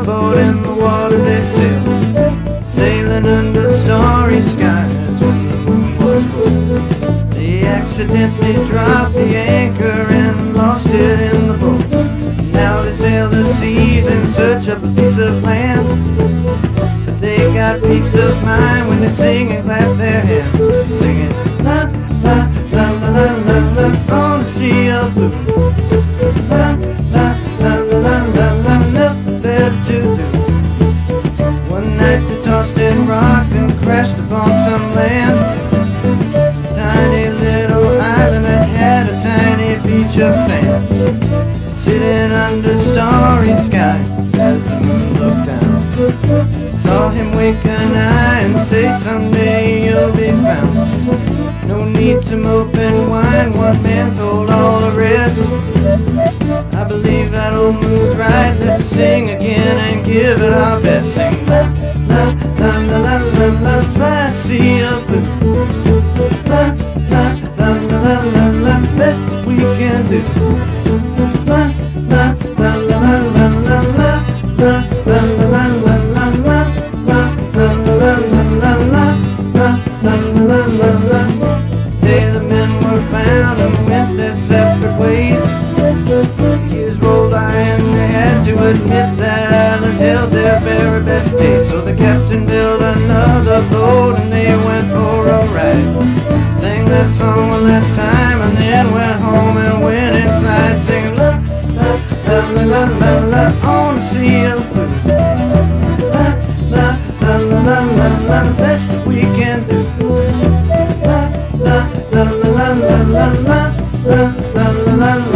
sailboat in the waters they sailed, sailing under starry skies when the moon was full. They accidentally dropped the anchor and lost it in the boat. Now they sail the seas in search of a piece of land, but they got peace of mind when they sing and clap their hands, singing la la la la la la la on the sea of blue. La la la la la la, nothing better to do. One night they tossed and rocked and crashed upon some land, a tiny little island that had a tiny beach of sand, sitting under starry skies as the moon looked down. Saw him wink an eye and say, someday you'll be found. No need to mope and whine, one man told all the rest. I believe that old moon's right, let's sing again and give it our best. Sing la la la la la la la la, sea of blue. La la la la la la, best we can do. La la la la la la la la, la la la la la la la, la la la la la la la. They the men were found and went their separate ways. Years rolled by and they had to admit that island held their very best days. So the captain built another boat and they went for a ride. Sang that song one last time and then went home and went inside singing la la la la la la on the sea of blue. La la la la la la la, best that we can do. La la la la la la la la la la la.